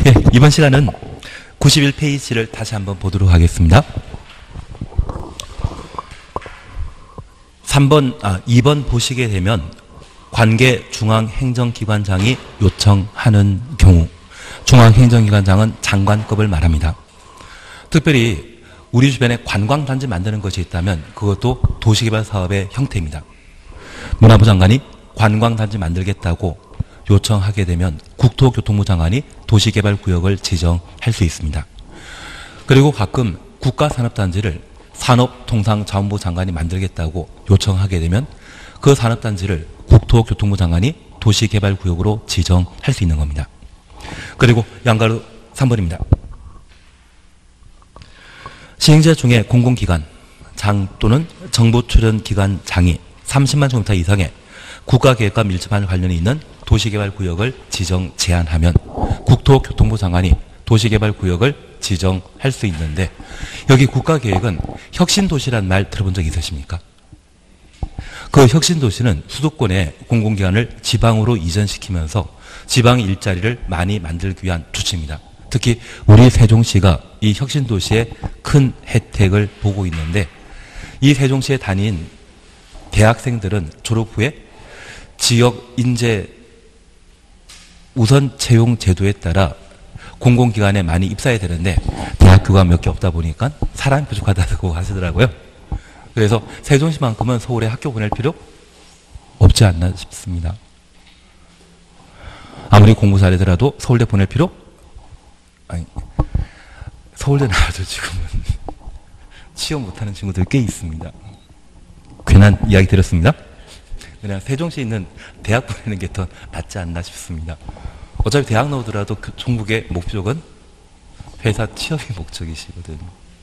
예, 이번 시간은 91페이지를 다시 한번 보도록 하겠습니다. 2번 보시게 되면 관계 중앙행정기관장이 요청하는 경우, 중앙행정기관장은 장관급을 말합니다. 특별히 우리 주변에 관광단지 만드는 것이 있다면 그것도 도시개발 사업의 형태입니다. 문화부 장관이 관광단지 만들겠다고 요청하게 되면 국토교통부 장관이 도시개발구역을 지정할 수 있습니다. 그리고 가끔 국가산업단지를 산업통상자원부 장관이 만들겠다고 요청하게 되면 그 산업단지를 국토교통부 장관이 도시개발구역으로 지정할 수 있는 겁니다. 그리고 양가로 3번입니다. 시행자 중에 공공기관 장 또는 정부 출연기관 장이 30만 제곱미터 이상의 국가계획과 밀접한 관련이 있는 도시개발구역을 지정 제한하면 국토교통부 장관이 도시개발구역을 지정할 수 있는데, 여기 국가계획은 혁신도시란 말 들어본 적 있으십니까? 그 혁신도시는 수도권의 공공기관을 지방으로 이전시키면서 지방 일자리를 많이 만들기 위한 조치입니다. 특히 우리 세종시가 이 혁신도시의 큰 혜택을 보고 있는데, 이 세종시에 다닌 대학생들은 졸업 후에 지역 인재 우선 채용 제도에 따라 공공기관에 많이 입사해야 되는데 대학교가 몇 개 없다 보니까 사람이 부족하다고 하시더라고요. 그래서 세종시만큼은 서울에 학교 보낼 필요 없지 않나 싶습니다. 아무리 공부 잘하더라도 서울대 보낼 필요? 아니, 서울대 나와도 지금은 취업 못하는 친구들 꽤 있습니다. 괜한 이야기 드렸습니다. 그냥 세종시에 있는 대학 보내는 게 더 낫지 않나 싶습니다. 어차피 대학 나오더라도 그 종국의 목적은 회사 취업이 목적이시거든요.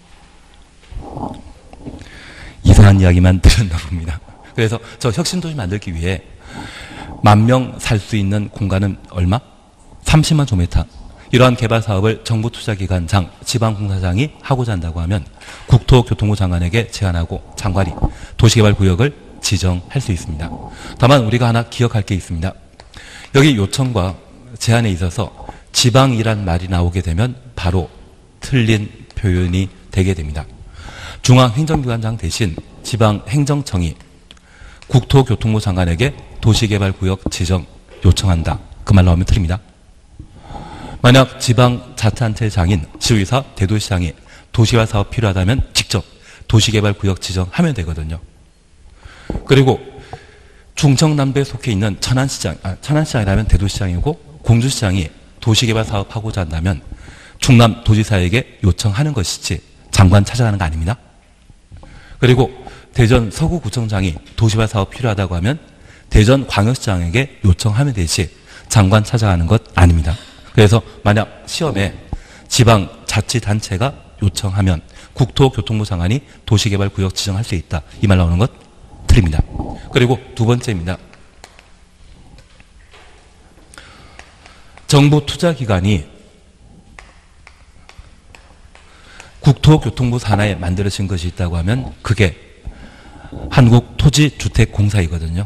이상한 이야기만 들었나 봅니다. 그래서 저 혁신도시 만들기 위해 10,000명 살 수 있는 공간은 얼마? 30만 제곱미터. 이러한 개발 사업을 정부투자기관장, 지방공사장이 하고자 한다고 하면 국토교통부 장관에게 제안하고 장관이 도시개발구역을 지정할 수 있습니다. 다만 우리가 하나 기억할 게 있습니다. 여기 요청과 제안에 있어서 지방이란 말이 나오게 되면 바로 틀린 표현이 되게 됩니다. 중앙행정기관장 대신 지방행정청이 국토교통부 장관에게 도시개발구역 지정 요청한다. 그 말 나오면 틀립니다. 만약 지방자치단체장인 지도의사, 대도시장이 도시개발 사업 필요하다면 직접 도시개발구역 지정하면 되거든요. 그리고 충청남도에 속해 있는 천안시장이라면 대도시장이고 공주시장이 도시개발 사업하고자 한다면 충남도지사에게 요청하는 것이지 장관 찾아가는 거 아닙니다. 그리고 대전 서구구청장이 도시개발 사업 필요하다고 하면 대전광역시장에게 요청하면 되지 장관 찾아가는 것 아닙니다. 그래서 만약 시험에 지방자치단체가 요청하면 국토교통부 장관이 도시개발구역 지정할 수 있다. 이 말 나오는 것 틀립니다. 그리고 두 번째입니다. 정부 투자기관이 국토교통부 산하에 만들어진 것이 있다고 하면 그게 한국토지주택공사이거든요.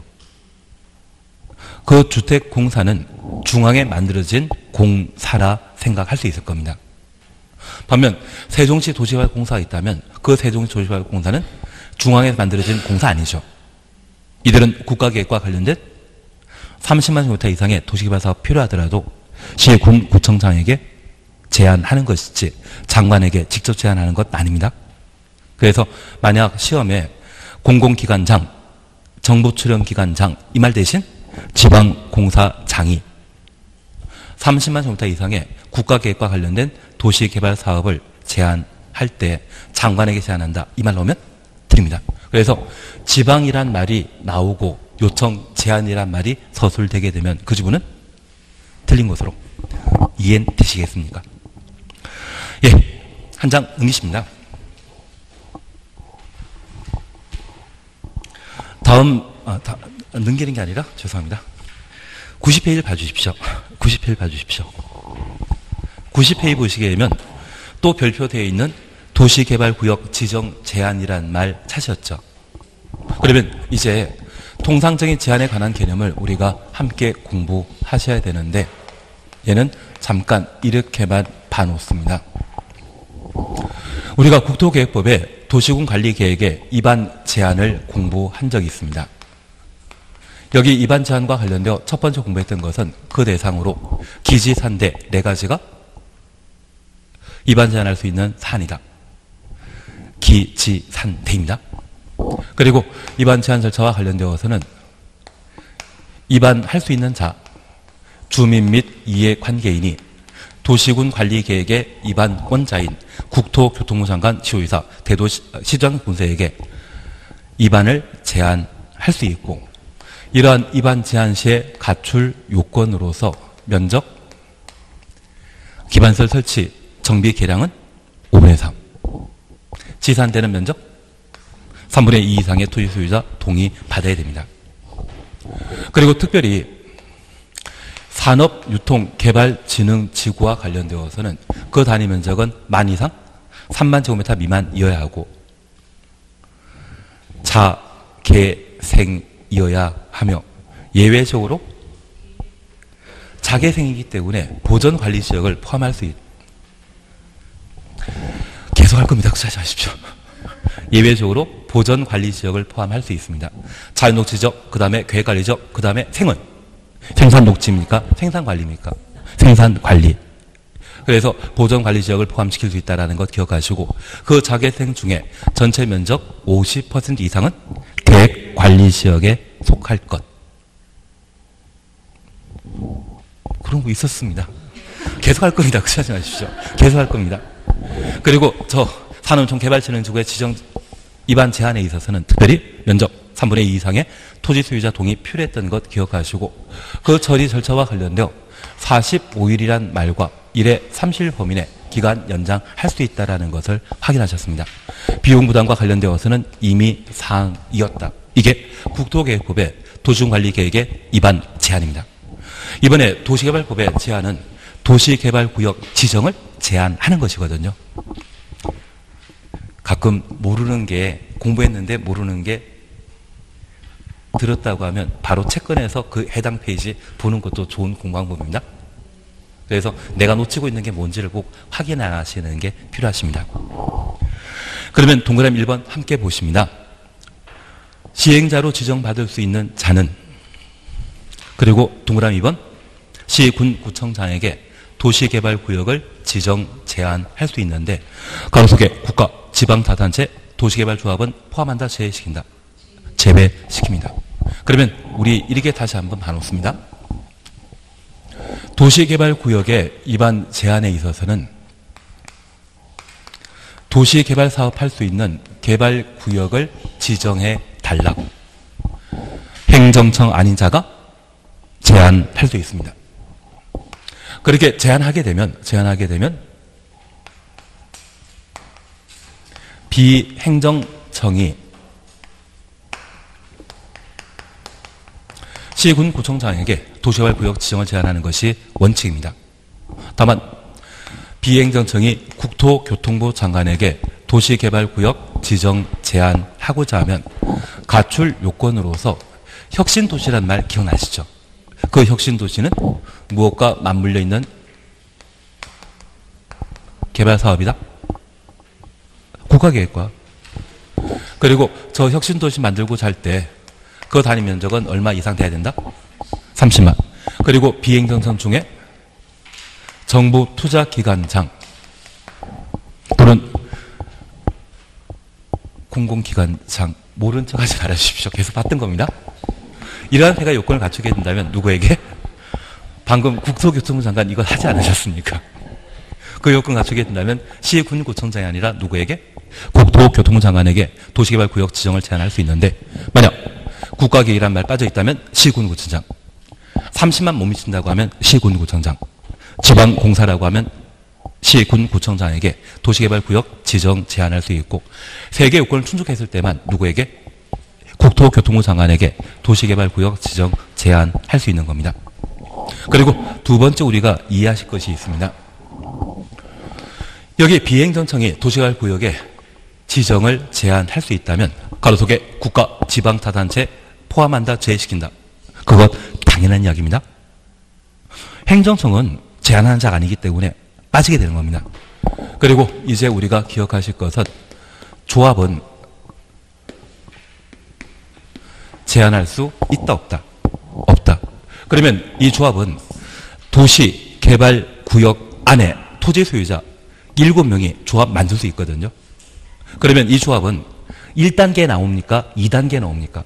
그 주택공사는 중앙에 만들어진 공사라 생각할 수 있을 겁니다. 반면 세종시 도시개발공사가 있다면 그 세종시 도시개발공사는 중앙에서 만들어진 공사 아니죠. 이들은 국가계획과 관련된 30만 제곱미터 이상의 도시개발 사업 필요하더라도 시군 구청장에게 제안하는 것이지 장관에게 직접 제안하는 것 아닙니다. 그래서 만약 시험에 공공기관장, 정부출연기관장 이 말 대신 지방공사장이 30만 제곱미터 이상의 국가계획과 관련된 도시개발 사업을 제안할 때 장관에게 제안한다. 이 말 나오면 드립니다. 그래서 지방이란 말이 나오고 요청, 제안이란 말이 서술되게 되면 그 지구는 틀린 것으로 이해되시겠습니까? 예, 한 장 응시입니다. 다음, 넘기는 게 아니라 죄송합니다. 90페이지를 봐주십시오. 90페이지 봐주십시오. 90페이지 보시게 되면 또 별표되어 있는 도시개발구역 지정 제한이란 말 찾으셨죠? 그러면 이제 통상적인 제한에 관한 개념을 우리가 함께 공부하셔야 되는데 얘는 잠깐 이렇게만 봐놓습니다. 우리가 국토계획법에 도시군관리계획의 입안 제한을 공부한 적이 있습니다. 여기 입안 제한과 관련되어 첫 번째 공부했던 것은 그 대상으로 기지산대 4가지가 입안 제한할 수 있는 사안이다. 기지산대입니다. 그리고 입안 제한 절차와 관련되어서는 입안할 수 있는 자, 주민 및 이해관계인이 도시군 관리계획의 입안권자인 국토교통부 장관, 시도지사, 대도시장 군세에게 입안을 제한할 수 있고, 이러한 입안 제한 시에 갖출 요건으로서 면적, 기반시설 설치, 정비 계량은 5분의 3. 지산되는 면적 3분의 2 이상의 토지 소유자 동의 받아야 됩니다. 그리고 특별히 산업유통개발진흥지구와 관련되어서는 그 단위 면적은 10,000 이상 3만 제곱미터 미만이어야 하고 자개생이어야 하며 예외적으로 자개생이기 때문에 보전관리지역을 포함할 수 있다. 계속할 겁니다. 걱정하지 마십시오. 예외적으로 보전관리지역을 포함할 수 있습니다. 자연녹지지역, 그 다음에 계획관리지역, 그 다음에 생은 생산녹지입니까? 생산관리입니까? 생산관리. 그래서 보전관리지역을 포함시킬 수 있다는 것 기억하시고, 그 자개생 중에 전체 면적 50% 이상은 계획관리지역에 속할 것. 그런 거 있었습니다. 계속할 겁니다. 걱정하지 마십시오. 계속할 겁니다. 그리고 저 산업유통개발진흥지구의 지정 입안 제한에 있어서는 특별히 면적 3분의 2 이상의 토지 소유자 동의 필요했던 것 기억하시고, 그 처리 절차와 관련되어 45일이란 말과 1회 30일 범위 내 기간 연장할 수 있다는 것을 확인하셨습니다. 비용 부담과 관련되어서는 이미 사항이었다. 이게 국토계획법의 도시군관리계획의 입안 제한입니다. 이번에 도시개발법의 제한은 도시개발구역 지정을 제한하는 것이거든요. 가끔 모르는 게, 공부했는데 모르는 게 들었다고 하면 바로 책 꺼내서 그 해당 페이지 보는 것도 좋은 공부 방법입니다. 그래서 내가 놓치고 있는 게 뭔지를 꼭 확인하시는 게 필요하십니다. 그러면 동그라미 1번 함께 보십니다. 시행자로 지정받을 수 있는 자는, 그리고 동그라미 2번 시, 군, 구청장에게 도시개발구역을 지정, 제한할 수 있는데, 가로 속에 국가, 지방자치단체, 도시개발조합은 포함한다, 제외시킨다? 제외시킵니다. 그러면 우리 이렇게 다시 한번 봐놓습니다. 도시개발구역의 입안 제한에 있어서는 도시개발 사업할 수 있는 개발구역을 지정해 달라고 행정청 아닌 자가 제한할 수 있습니다. 그렇게 제한하게 되면 비행정청이 시군 구청장에게 도시개발구역 지정을 제한하는 것이 원칙입니다. 다만 비행정청이 국토교통부 장관에게 도시개발구역 지정 제한하고자 하면 가출 요건으로서 혁신도시란 말 기억나시죠? 그 혁신도시는 무엇과 맞물려 있는 개발사업이다? 국가계획과. 그리고 저 혁신도시 만들고자 할 때 그 단위 면적은 얼마 이상 돼야 된다? 30만. 그리고 비행정청 중에 정부 투자기관장 또는 공공기관장, 모른 척 하지 말아주십시오. 계속 봤던 겁니다. 이러한 회가 요건을 갖추게 된다면 누구에게? 방금 국토교통부 장관 이걸 하지 않으셨습니까? 그 요건 갖추게 된다면 시군구청장이 아니라 누구에게? 국토교통부 장관에게 도시개발구역 지정을 제한할 수 있는데, 만약 국가계획이란 말 빠져있다면 시군구청장, 30만 못 미친다고 하면 시군구청장, 지방공사라고 하면 시군구청장에게 도시개발구역 지정 제한할 수 있고, 3개 요건을 충족했을 때만 누구에게? 국토교통부 장관에게 도시개발구역 지정 제한할 수 있는 겁니다. 그리고 두 번째 우리가 이해하실 것이 있습니다. 여기 비행정청이 도시개발구역에 지정을 제한할 수 있다면 가로 속에 국가, 지방자치단체 포함한다, 제외시킨다. 그것 당연한 이야기입니다. 행정청은 제한하는 자가 아니기 때문에 빠지게 되는 겁니다. 그리고 이제 우리가 기억하실 것은 조합은 제한할 수 있다 없다? 없다. 그러면 이 조합은 도시개발구역 안에 토지 소유자 7명이 조합 만들 수 있거든요. 그러면 이 조합은 1단계에 나옵니까? 2단계에 나옵니까?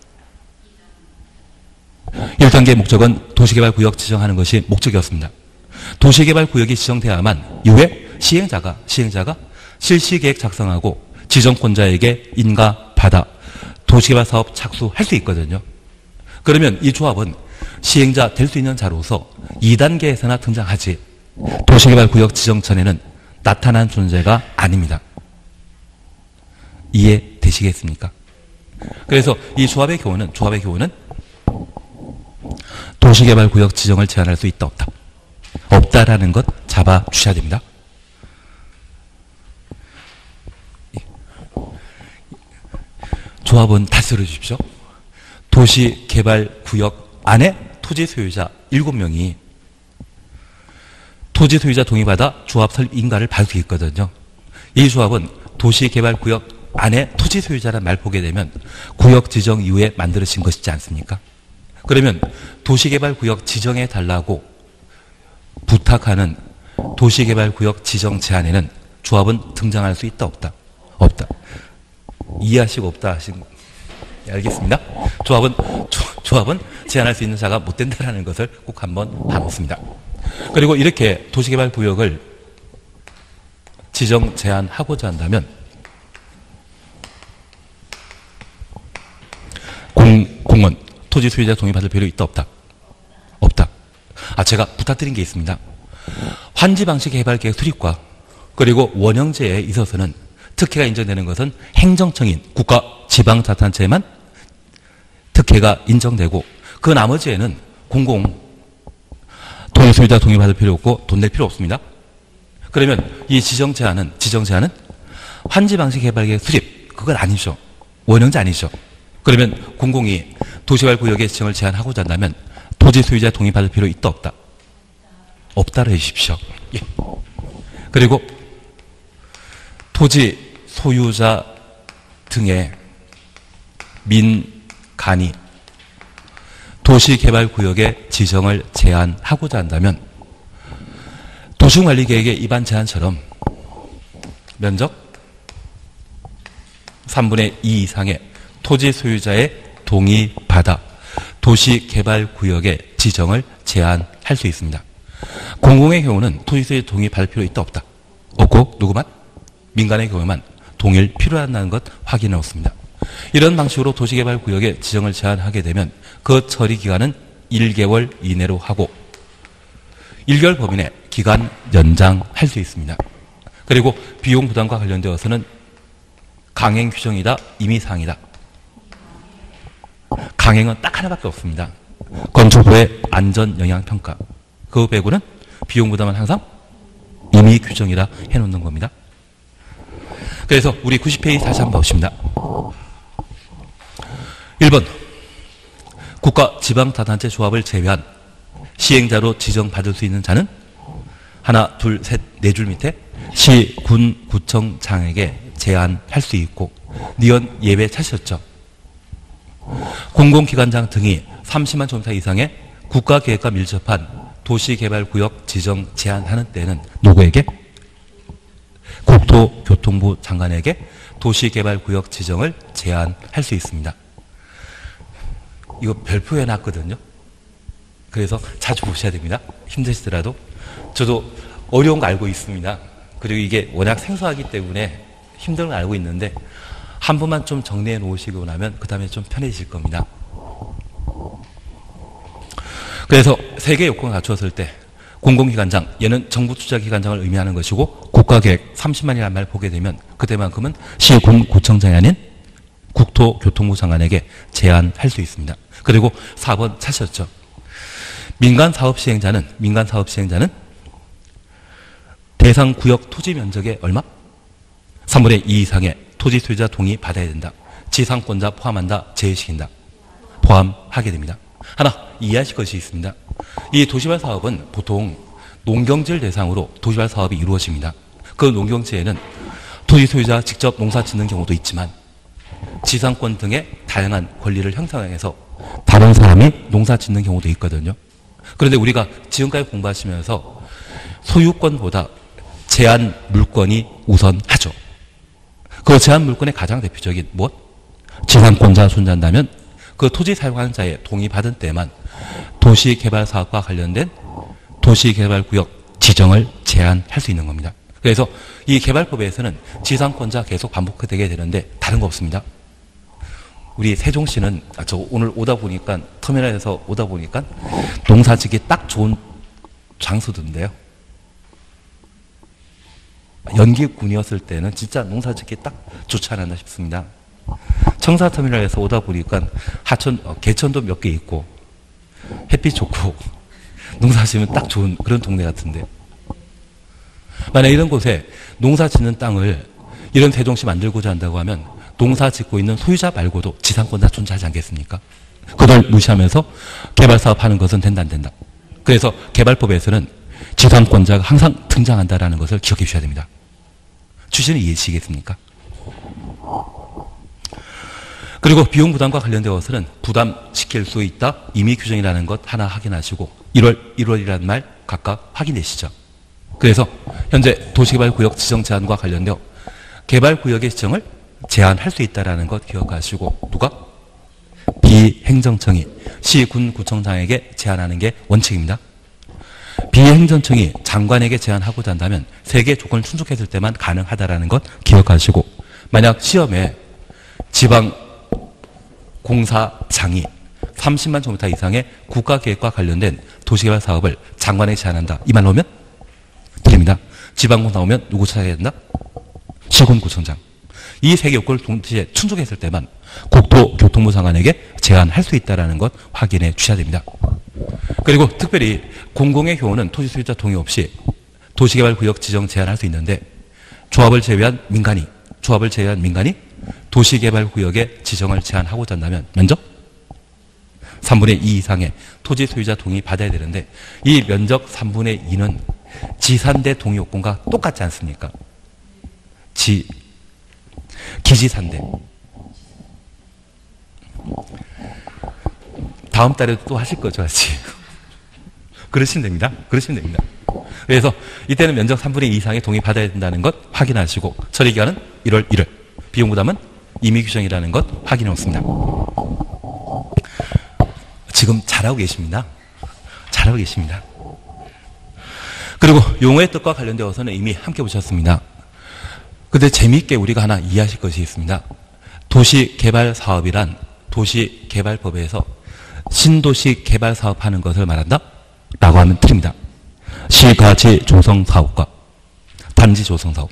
1단계의 목적은 도시개발구역 지정하는 것이 목적이었습니다. 도시개발구역이 지정돼야만 이후에 시행자가 실시계획 작성하고 지정권자에게 인가받아 도시개발사업 착수할 수 있거든요. 그러면 이 조합은 시행자 될 수 있는 자로서 2단계에서나 등장하지 도시개발구역 지정 전에는 나타난 존재가 아닙니다. 이해되시겠습니까? 그래서 이 조합의 경우는 도시개발구역 지정을 제한할 수 있다 없다? 없다라는 것 잡아주셔야 됩니다. 조합은 다시 들어주십시오. 도시개발구역 안에 토지 소유자 7명이 토지 소유자 동의받아 조합 설립 인가를 받을 수 있거든요. 이 조합은 도시개발구역 안에 토지 소유자란 말 보게 되면 구역 지정 이후에 만들어진 것이지 않습니까? 그러면 도시개발구역 지정해 달라고 부탁하는 도시개발구역 지정 제한에는 조합은 등장할 수 있다 없다? 없다. 이해하시고 없다 하신 알겠습니다. 조합은 제한할 수 있는 자가 못 된다는 것을 꼭 한번 봐놓습니다. 그리고 이렇게 도시개발구역을 지정 제한하고자 한다면 공원 토지 소유자 동의 받을 필요 있다 없다? 없다. 제가 부탁드린 게 있습니다. 환지 방식 개발 계획 수립과 그리고 원형제에 있어서는 특혜가 인정되는 것은 행정청인 국가 지방자치단체에만 특혜가 인정되고 그 나머지에는 공공 토지 소유자 동의 받을 필요 없고 돈 낼 필요 없습니다. 그러면 이 지정 제한은 환지 방식 개발 계획 수립 그건 아니죠. 원형제 아니죠. 그러면 공공이 도시개발구역의 지정을 제한하고자 한다면 토지 소유자 동의 받을 필요 있다 없다? 없다로 해주십시오. 예. 그리고 토지 소유자 등의 민간이 도시개발구역의 지정을 제한하고자 한다면 도시관리계획의 입안 제한처럼 면적 3분의 2 이상의 토지 소유자의 동의받아 도시개발구역의 지정을 제한할 수 있습니다. 공공의 경우는 토지 소유자 동의 받을 필요 있다 없다? 없고 누구만? 민간의 경우에만 동의를 필요한다는 것 확인해 놓습니다. 이런 방식으로 도시개발구역의 지정을 제한하게 되면 그 처리 기간은 1개월 이내로 하고 1개월 범위 내 기간 연장할 수 있습니다. 그리고 비용 부담과 관련되어서는 강행 규정이다, 임의사항이다. 강행은 딱 하나밖에 없습니다. 건축부의 안전영향평가. 그 빼고는 비용 부담은 항상 임의 규정이라 해놓는 겁니다. 그래서 우리 90페이지 다시 한번 보십니다. 1번 국가 지방자치단체 조합을 제외한 시행자로 지정받을 수 있는 자는 하나, 둘, 셋, 네 줄 밑에 시, 군, 구청, 장에게 제한할 수 있고 니은 예외 찾으셨죠? 공공기관장 등이 30만 제곱미터 이상의 국가계획과 밀접한 도시개발구역 지정 제한하는 때는 누구에게? 국토교통부 장관에게 도시개발구역 지정을 제한할 수 있습니다. 이거 별표해 놨거든요. 그래서 자주 보셔야 됩니다. 힘드시더라도. 저도 어려운 거 알고 있습니다. 그리고 이게 워낙 생소하기 때문에 힘든 걸 알고 있는데 한 번만 좀 정리해 놓으시고 나면 그 다음에 좀 편해지실 겁니다. 그래서 세 개의 요건을 갖추었을 때 공공기관장, 얘는 정부투자기관장을 의미하는 것이고 국가계획 30만이라는 말 보게 되면 그때만큼은 시, 군, 구청장이 아닌 국토교통부 장관에게 제한할 수 있습니다. 그리고 4번 찾으셨죠? 민간사업시행자는 대상 구역 토지 면적의 얼마? 3분의 2 이상의 토지 소유자 동의 받아야 된다. 지상권자 포함한다. 제외시킨다. 포함하게 됩니다. 하나 이해하실 것이 있습니다. 이 도시개발 사업은 보통 농경지를 대상으로 도시개발 사업이 이루어집니다. 그 농경지에는 토지 소유자 직접 농사 짓는 경우도 있지만 지상권 등의 다양한 권리를 형성해서 다른 사람이 농사 짓는 경우도 있거든요. 그런데 우리가 지금까지 공부하시면서 소유권보다 제한 물권이 우선하죠. 그 제한 물권의 가장 대표적인 무엇? 지상권자 존재한다면 그 토지 사용하는 자의 동의 받은 때만 도시개발 사업과 관련된 도시개발구역 지정을 제한할 수 있는 겁니다. 그래서 이 개발법에서는 지상권자 계속 반복되게 되는데 다른 거 없습니다. 우리 세종시는 저 오늘 오다 보니까 터미널에서 오다 보니까 농사짓기 딱 좋은 장소던데요. 연기군이었을 때는 진짜 농사짓기 딱 좋지 않았나 싶습니다. 청사터미널에서 오다 보니까 개천도 몇 개 있고 햇빛 좋고 농사 지으면 딱 좋은 그런 동네 같은데, 만약 이런 곳에 농사 짓는 땅을 이런 세종시 만들고자 한다고 하면 농사 짓고 있는 소유자 말고도 지상권자 존재하지 않겠습니까? 그걸 무시하면서 개발 사업하는 것은 된다 안 된다. 그래서 개발법에서는 지상권자가 항상 등장한다라는 것을 기억해 주셔야 됩니다. 취지는 이해하시겠습니까? 그리고 비용 부담과 관련되어서는 부담시킬 수 있다 임의 규정이라는 것 하나 확인하시고 1월이라는 말 각각 확인되시죠. 그래서 현재 도시개발구역 지정 제한과 관련되어 개발구역의 지정을 제한할 수 있다는 것 기억하시고, 누가? 비행정청이 시, 군, 구청장에게 제한하는 게 원칙입니다. 비행정청이 장관에게 제한하고자 한다면 3개 조건을 충족했을 때만 가능하다는 것 기억하시고, 만약 시험에 지방공사장이 30만 제곱미터 이상의 국가계획과 관련된 도시개발 사업을 장관에게 제한한다, 이 말 나오면 됩니다. 지방공사 나오면 누구 찾아야 된다? 시군 구청장. 이 3개 요건을 동시에 충족했을 때만 국토교통부 장관에게 제한할 수 있다는 것 확인해 주셔야 됩니다. 그리고 특별히 공공의 경우는 토지 소유자 동의 없이 도시개발구역 지정 제한할 수 있는데, 조합을 제외한 민간이 도시개발구역의 지정을 제한하고자 한다면 면적 3분의 2 이상의 토지 소유자 동의 받아야 되는데, 이 면적 3분의 2는 지산대 동의 요건과 똑같지 않습니까? 기지산대. 다음 달에도 또 하실 거죠, 같이. 그러시면 됩니다. 그래서 이때는 면적 3분의 2 이상의 동의 받아야 된다는 것 확인하시고, 처리기간은 1월 1일, 비용부담은 임의 규정이라는 것 확인해 놓습니다. 지금 잘하고 계십니다. 그리고 용어의 뜻과 관련되어서는 이미 함께 보셨습니다. 근데 재미있게 우리가 하나 이해하실 것이 있습니다. 도시개발사업이란 도시개발법에서 신도시 개발 사업하는 것을 말한다? 라고 하면 틀립니다. 시가지 조성사업과 단지 조성사업.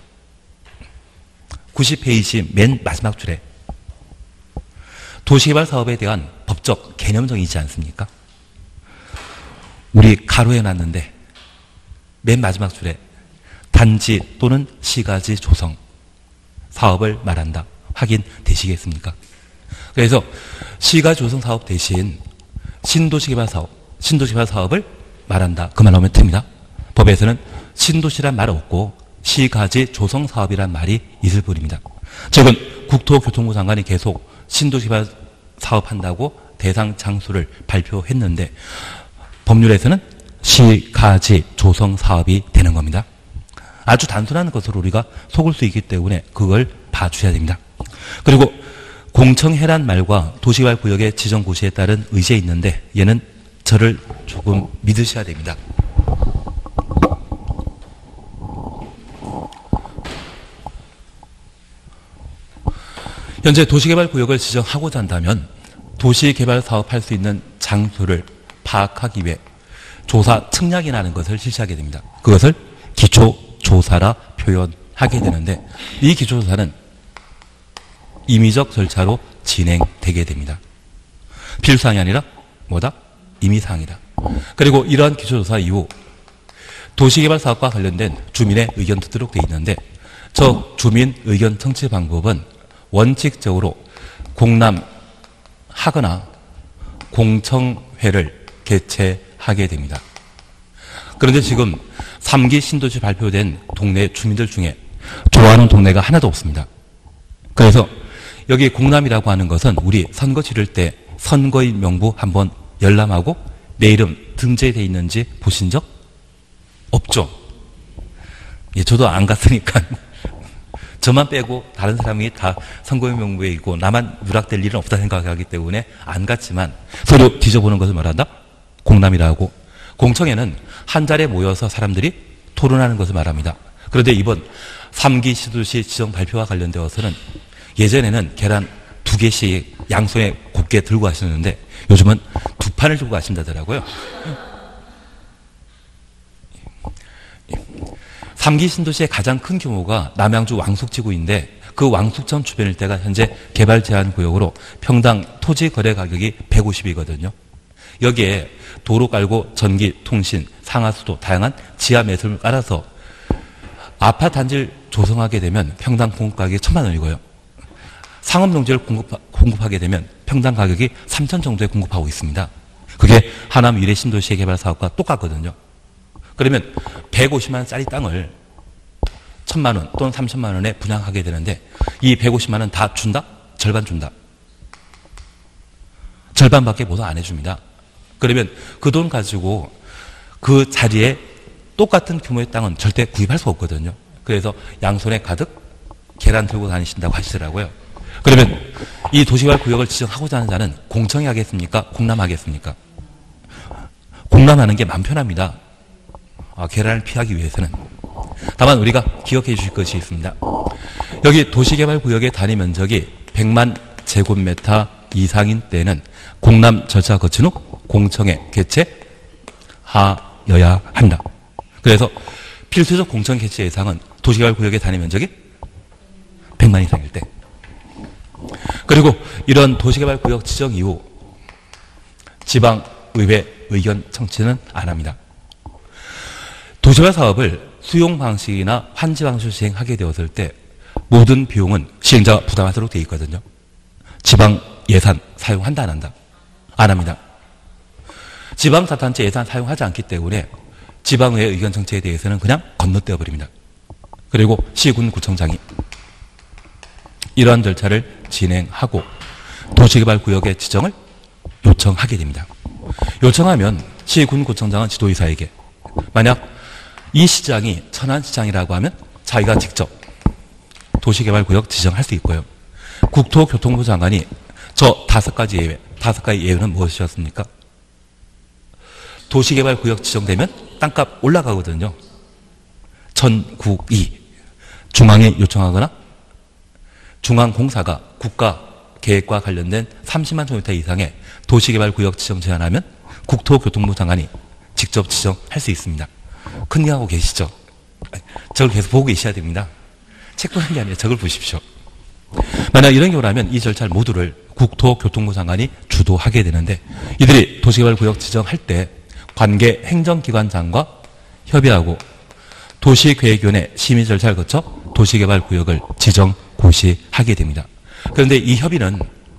90페이지 맨 마지막 줄에 도시개발 사업에 대한 법적 개념정이 있지 않습니까? 우리 가로해 놨는데 맨 마지막 줄에 단지 또는 시가지 조성 사업을 말한다. 확인되시겠습니까? 그래서 시가지 조성 사업 대신 신도시개발 사업을 말한다. 그 말 나오면 됩니다. 법에서는 신도시란 말 없고 시가지 조성 사업이란 말이 있을 뿐입니다. 최근 국토교통부 장관이 계속 신도시개발 사업한다고 대상 장소를 발표했는데, 법률에서는 시가지 조성 사업이 되는 겁니다. 아주 단순한 것으로 우리가 속을 수 있기 때문에 그걸 봐주셔야 됩니다. 그리고 공청회란 말과 도시개발구역의 지정고시에 따른 의제에 있는데, 얘는 저를 조금 믿으셔야 됩니다. 현재 도시개발구역을 지정하고자 한다면 도시개발 사업할 수 있는 장소를 파악하기 위해 조사 측량이라는 것을 실시하게 됩니다. 그것을 기초조사라 표현하게 되는데, 이 기초조사는 임의적 절차로 진행되게 됩니다. 필수사항이 아니라 뭐다? 임의사항이다. 그리고 이러한 기초조사 이후 도시개발 사업과 관련된 주민의 의견 듣도록 되어 있는데, 저 주민 의견 청취 방법은 원칙적으로 공람하거나 공청회를 개최하게 됩니다. 그런데 지금 3기 신도시 발표된 동네 주민들 중에 좋아하는 동네가 하나도 없습니다. 그래서 여기 공남이라고 하는 것은 우리 선거 치를 때 선거인 명부 한번 열람하고 내 이름 등재되어 있는지 보신 적 없죠? 예, 저도 안 갔으니까 저만 빼고 다른 사람이 다 선거인 명부에 있고 나만 누락될 일은 없다 생각하기 때문에 안 갔지만 서로 뒤져보는 것을 말한다? 공남이라고. 공청회는 한 자리에 모여서 사람들이 토론하는 것을 말합니다. 그런데 이번 3기 시도시 지정 발표와 관련되어서는 예전에는 계란 2개씩 양손에 곱게 들고 가시는데 요즘은 2판을 들고 가신다더라고요. 3기 신도시의 가장 큰 규모가 남양주 왕숙지구인데 그 왕숙전 주변 일대가 현재 개발 제한 구역으로 평당 토지 거래 가격이 150이거든요. 여기에 도로 깔고 전기, 통신, 상하수도 다양한 지하 매설을 깔아서 아파트 단지를 조성하게 되면 평당 공급 가격이 1,000만 원이고요. 상업농지를 공급하게 되면 평당 가격이 3천 정도에 공급하고 있습니다. 그게 하남 미래신도시의 개발 사업과 똑같거든요. 그러면 150만 원짜리 땅을 1,000만 원 또는 3천만 원에 분양하게 되는데 이 150만 원 다 준다? 절반 준다. 절반밖에 보도 안 해줍니다. 그러면 그 돈 가지고 그 자리에 똑같은 규모의 땅은 절대 구입할 수 없거든요. 그래서 양손에 가득 계란 들고 다니신다고 하시더라고요. 그러면 이 도시개발 구역을 지정하고자 하는 자는 공청회 하겠습니까? 공남하겠습니까? 공남하는 게 마음 편합니다. 계란을 피하기 위해서는. 다만 우리가 기억해 주실 것이 있습니다. 여기 도시개발 구역의 단위 면적이 100만 제곱미터 이상인 때는 공남 절차 거친 후 공청회 개최하여야 한다. 그래서 필수적 공청 개최 예상은 도시개발 구역의 단위 면적이 100만 이상일 때. 그리고 이런 도시개발 구역 지정 이후 지방의회 의견 청취는 안 합니다. 도시개발 사업을 수용 방식이나 환지 방식으로 시행하게 되었을 때 모든 비용은 시행자가 부담하도록 되어 있거든요. 지방 예산 사용한다 안 한다? 안 합니다. 지방자치단체 예산 사용하지 않기 때문에 지방의회 의견 청취에 대해서는 그냥 건너뛰어 버립니다. 그리고 시군구청장이 이러한 절차를 진행하고 도시개발구역의 지정을 요청하게 됩니다. 요청하면 시군구청장은 지도이사에게 만약 이 시장이 천안시장이라고 하면 자기가 직접 도시개발구역 지정할 수 있고요. 국토교통부 장관이 저 5가지 예외, 5가지 예외는 무엇이었습니까? 도시개발구역 지정되면 땅값 올라가거든요. 전국이 중앙에 요청하거나 중앙공사가 국가계획과 관련된 30만 제곱미터 이상의 도시개발구역 지정 제안하면 국토교통부 장관이 직접 지정할 수 있습니다. 큰일하고 계시죠? 저걸 계속 보고 계셔야 됩니다. 책 보는 게 아니라 저걸 보십시오. 만약 이런 경우라면 이 절차를 모두를 국토교통부 장관이 주도하게 되는데 이들이 도시개발구역 지정할 때 관계 행정기관장과 협의하고 도시계획위원회 심의 절차를 거쳐 도시개발구역을 지정 고시하게 됩니다. 그런데 이 협의는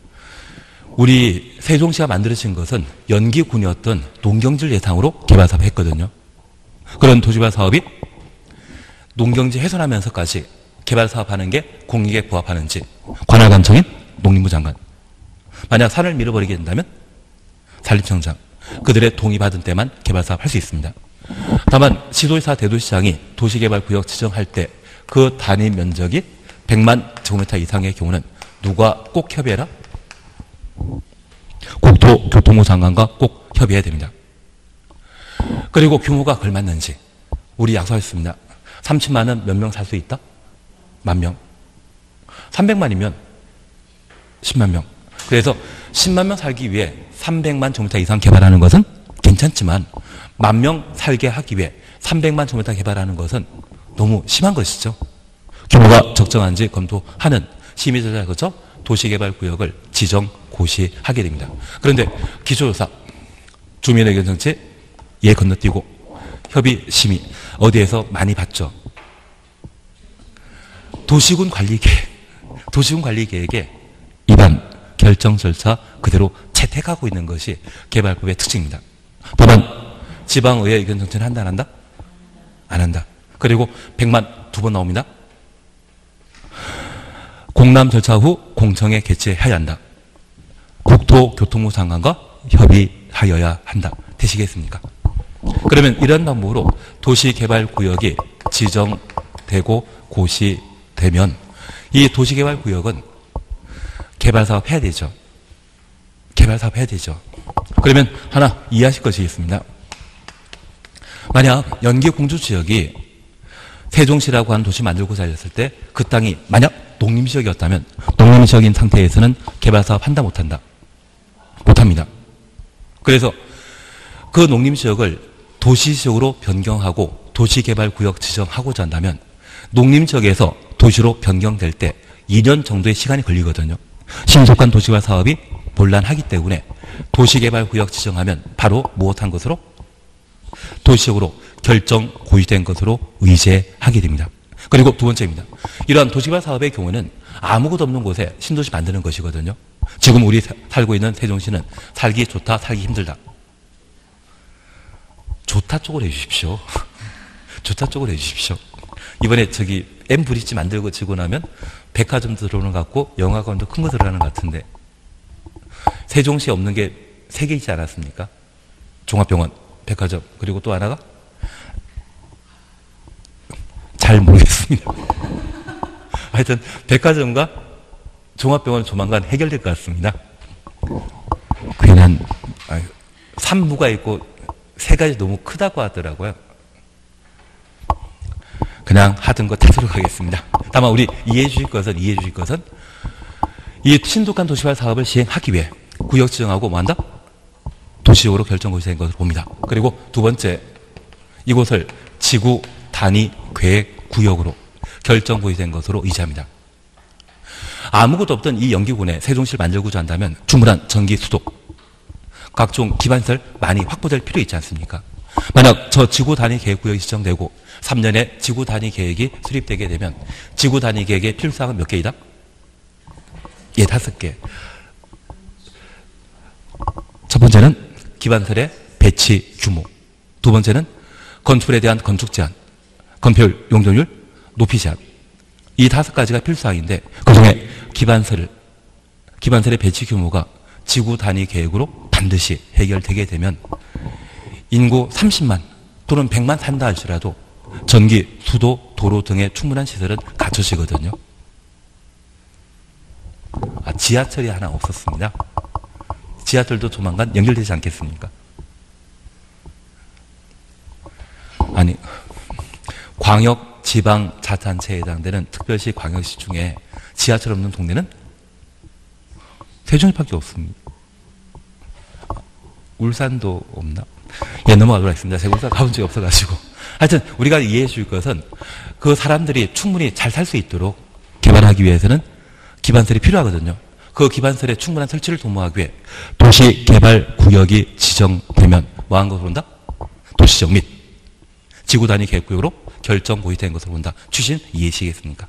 우리 세종시가 만들어진 것은 연기군이었던 농경지를 예상으로 개발사업을 했거든요. 그런 도시개발 사업이 농경지 훼손하면서까지 개발 사업하는 게 공익에 부합하는지 관할감청인 농림부 장관, 만약 산을 밀어버리게 된다면 산림청장, 그들의 동의받은 때만 개발 사업 할 수 있습니다. 다만 시도지사, 대도시장이 도시개발구역 지정할 때 그 단위 면적이 100만 제곱미터 이상의 경우는 누가 꼭 협의해라? 국토교통부 장관과 꼭 협의해야 됩니다. 그리고 규모가 걸맞는지 우리 약속했습니다. 30만 원 몇 명 살 수 있다? 10,000명. 300만이면 10만 명. 그래서 10만 명 살기 위해 300만 제곱미터 이상 개발하는 것은 괜찮지만 10,000명 살게 하기 위해 300만 제곱미터 개발하는 것은 너무 심한 것이죠. 규모가 적정한지 검토하는 심의 절차를 거쳐 도시개발구역을 지정 고시하게 됩니다. 그런데 기초조사, 주민의견 정치 예 건너뛰고 협의 심의 어디에서 많이 봤죠? 도시군 관리계획의 입안 결정 절차 그대로 채택하고 있는 것이 개발법의 특징입니다. 다만 지방의회 의견 정치는 한다, 안 한다? 안 한다. 그리고 100만 2번 나옵니다. 공람 절차 후 공청회 개최해야 한다. 국토교통부 장관과 협의하여야 한다. 되시겠습니까? 그러면 이런 방법으로 도시개발구역이 지정되고 고시되면 이 도시개발구역은 개발사업 해야 되죠. 개발사업 해야 되죠. 그러면 하나 이해하실 것이 있습니다. 만약 연기공주지역이 세종시라고 하는 도시 만들고자 했을 때 그 땅이 만약 농림지역이었다면 농림지역인 상태에서는 개발사업 한다 못한다? 못합니다. 그래서 그 농림지역을 도시지역으로 변경하고 도시개발구역 지정하고자 한다면 농림지역에서 도시로 변경될 때 2년 정도의 시간이 걸리거든요. 신속한 도시개발 사업이 곤란하기 때문에 도시개발구역 지정하면 바로 무엇한 것으로? 도시적으로 결정 고유된 것으로 의제하게 됩니다. 그리고 두 번째입니다. 이러한 도시개발 사업의 경우는 아무것도 없는 곳에 신도시 만드는 것이거든요. 지금 우리 살고 있는 세종시는 살기 좋다, 살기 힘들다. 좋다 쪽으로 해주십시오. 좋다 쪽으로 해주십시오. 이번에 저기 M브릿지 만들고 지고 나면 백화점 들어오는 것 같고 영화관도 큰 거 들어가는 것 같은데 세종시에 없는 게 3개 있지 않았습니까? 종합병원, 백화점, 그리고 또 하나가? 잘 모르겠습니다. 하여튼 백화점과 종합병원은 조만간 해결될 것 같습니다. 괜한 산무가 있고 3가지 너무 크다고 하더라고요. 그냥 하던 거 타도록 하겠습니다. 다만 우리 이해해 주실 것은 이 신속한 도시개발 사업을 시행하기 위해 구역 지정하고 뭐 한다? 도시적으로 결정 고시된 것으로 봅니다. 그리고 두 번째, 이곳을 지구 단위 계획 구역으로 결정 고시된 것으로 의지합니다. 아무것도 없던 이 영기군에 세종시를 만들고자 한다면 충분한 전기, 수도, 각종 기반시설 많이 확보될 필요 있지 않습니까? 만약 저 지구 단위 계획 구역이 지정되고 3년에 지구 단위 계획이 수립되게 되면 지구 단위 계획의 필요사항은 몇 개이다? 예, 5개. 첫 번째는 기반설의 배치 규모. 두 번째는 건축물에 대한 건축 제한, 건폐율, 용적률, 높이 제한. 이 5가지가 필수사항인데 그중에 기반설의 배치 규모가 지구 단위 계획으로 반드시 해결되게 되면 인구 30만 또는 100만 산다 할지라도 전기, 수도, 도로 등의 충분한 시설은 갖춰지거든요. 지하철이 하나 없었습니다. 지하철도 조만간 연결되지 않겠습니까? 아니, 광역, 지방, 자치단체에 해당되는 특별시, 광역시 중에 지하철 없는 동네는 세종시밖에 없습니다. 울산도 없나? 예, 넘어가도록 하겠습니다. 제가 울산 가본 적이 없어가지고. 하여튼 우리가 이해해 줄 것은 그 사람들이 충분히 잘 살 수 있도록 개발하기 위해서는 기반설이 필요하거든요. 그 기반설의 충분한 설치를 도모하기 위해 도시개발구역이 지정되면 뭐한 것으로 본다? 도시적 및 지구 단위 계획구역으로 결정 고시된 것으로 본다. 추신 이해하시겠습니까?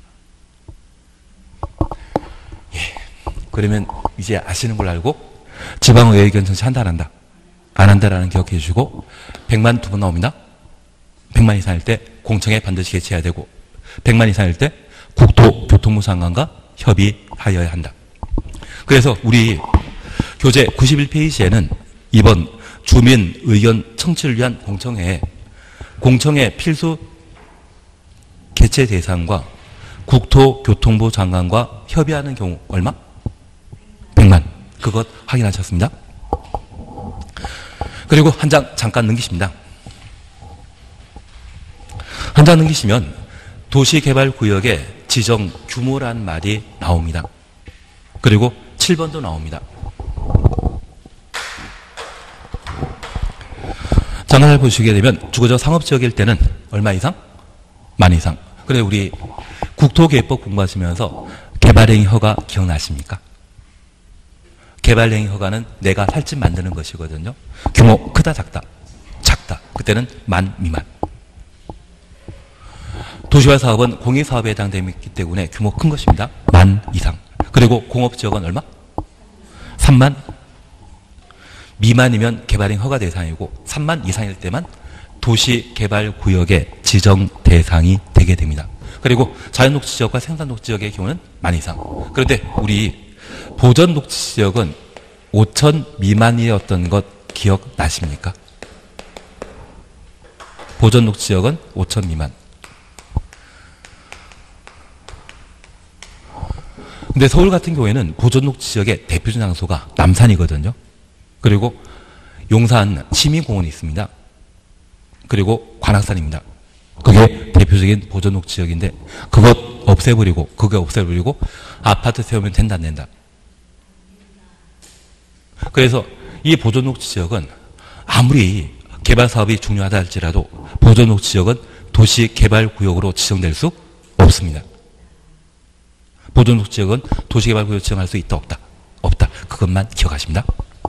예. 그러면 이제 아시는 걸 알고 지방의회 의견 정치 한다 안 한다? 안 한다라는 기억해 주시고 100만 2번 나옵니다. 100만 이상일 때 공청회 반드시 개최해야 되고 100만 이상일 때 국토교통부 장관과 협의하여야 한다. 그래서 우리 교재 91페이지에는 이번 주민 의견 청취를 위한 공청회 필수 개최 대상과 국토교통부 장관과 협의하는 경우 얼마? 100만. 그것 확인하셨습니다. 그리고 한 장 잠깐 넘기십니다. 한 장 넘기시면 도시개발구역의 지정 규모란 말이 나옵니다. 그리고 7번도 나옵니다. 장관을 보시게 되면 주거적 상업지역일 때는 얼마 이상? 만 이상. 그래 우리 국토계획법 공부하시면서 개발행위 허가 기억나십니까? 개발행위 허가는 내가 살 집 만드는 것이거든요. 규모 크다 작다? 작다. 그때는 만 미만. 도시개발 사업은 공익사업에 해당되기 때문에 규모 큰 것입니다. 만 이상. 그리고 공업지역은 얼마? 3만 미만이면 개발행위 허가 대상이고 3만 이상일 때만 도시개발구역의 지정 대상이 되게 됩니다. 그리고 자연녹지지역과 생산녹지지역의 경우는 10,000 이상. 그런데 우리 보전녹지지역은 5,000 미만이었던 것 기억나십니까? 보전녹지지역은 5,000 미만. 근데 서울 같은 경우에는 보전녹지지역의 대표적 장소가 남산이거든요. 그리고 용산 시민공원이 있습니다. 그리고 관악산입니다. 그게 대표적인 보전녹지지역인데 그게 없애버리고 아파트 세우면 된다 안 된다. 그래서 이 보전녹지지역은 아무리 개발사업이 중요하다 할지라도 보전녹지지역은 도시개발구역으로 지정될 수 없습니다. 보전녹지지역은 도시개발구역 지정할 수 있다 없다? 없다. 그것만 기억하십니다.